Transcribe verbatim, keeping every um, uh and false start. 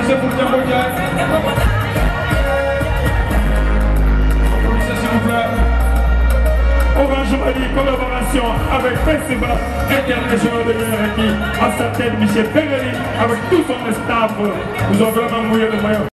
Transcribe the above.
Applaudissez pour Diambo Diagne. Applaudissez s'il vous plaît. Orange Mali, collaboration avec Festival International de l'Énergie, à sa tête Michel Ferreri, avec tout son staff, nous avons vraiment mouillé le maillot.